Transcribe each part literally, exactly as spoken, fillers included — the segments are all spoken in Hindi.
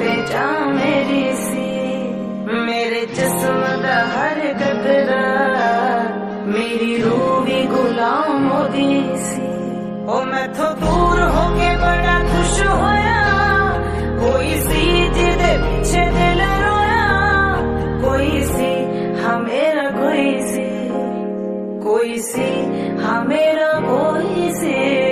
ते जा मेरी सी, मेरे जिस्म दा हर कतरा मेरी रूह भी गुलाम होदी सी। ओ मैथों दूर होके बड़ा खुश होया, कोई सी जिदे पीछे दिल रोया, कोई सी हाँ मेरा कोई सी, कोई सी हाँ मेरा कोई सी।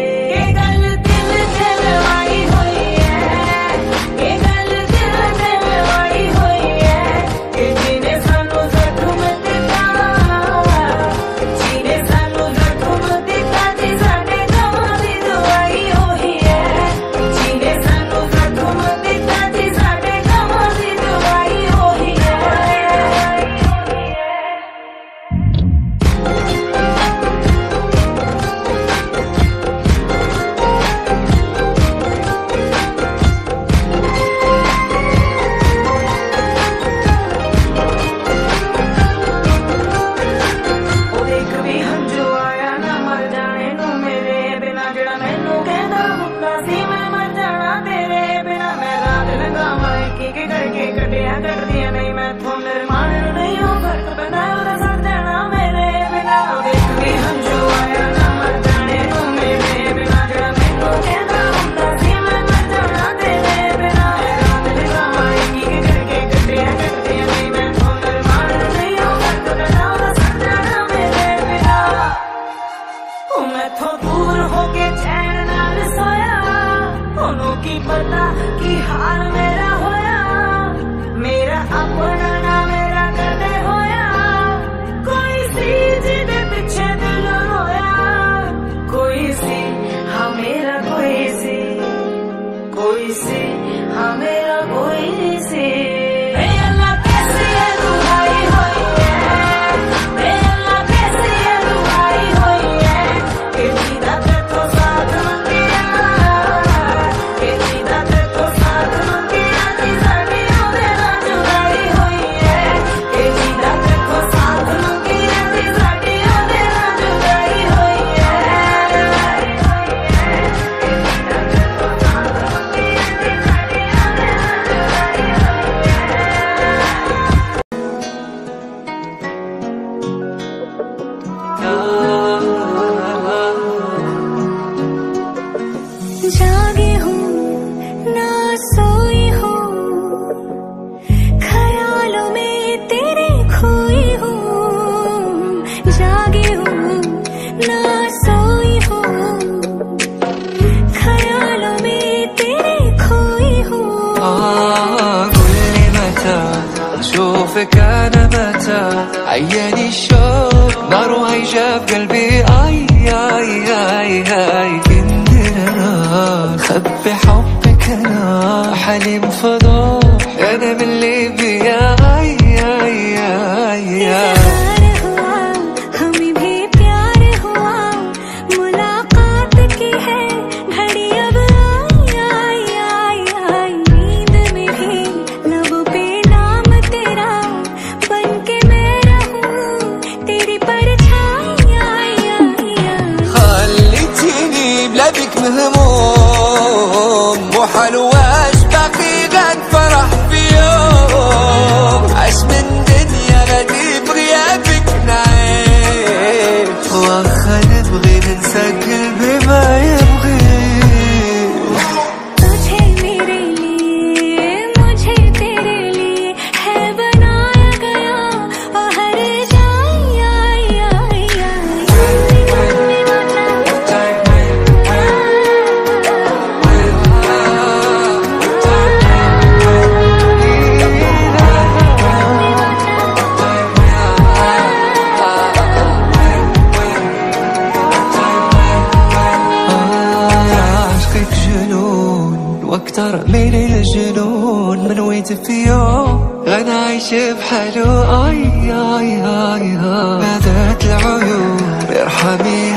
मैथों दूर होके चैन नाल सोया, ओनू की पता की हाल मेरा होया, मेरा अपना ना मेरा कदे होया, कोई सी जिदे पिछे दिल रोया, कोई सी हाँ मेरा कोई सी, कोई सी हाँ मेरा कोई सी। जागी हूँ ना सोई हूँ, ख्यालों में तेरे खोई हूँ। जागी हूँ ना सोई हूँ, ख्यालों में तेरे खोई हूँ। قل لي متى اشوفك انا، متى عياني الشوق نار وهيجة في قلبي. اي اي اي اي خبي حبك انا حليم فضوح، انا من اللي بيا. اي اي اي इज़हार हुआ हमें भी प्यार हुआ, मुलाकात की है घड़ी अब आई आई आई। नींद में भी लबों पे नाम तेरा बन के मैं रहूं, तेरी परछाई आई आई। خليتيني بلا بك مهموم، وحلواش باقي قد فرح في يوم، عاش من دنيا غادي بغيابك نعيش، واخا نبغي ننسى قلبي ما يبغي. तुझे मेरे लिए मुझे तेरे लिए है बनाया गया, और हर जाई आई आई واكتر من الجنون، من ويت في يوم غنعيش بحاله. اي اي اي اي نادت العيون ارحمي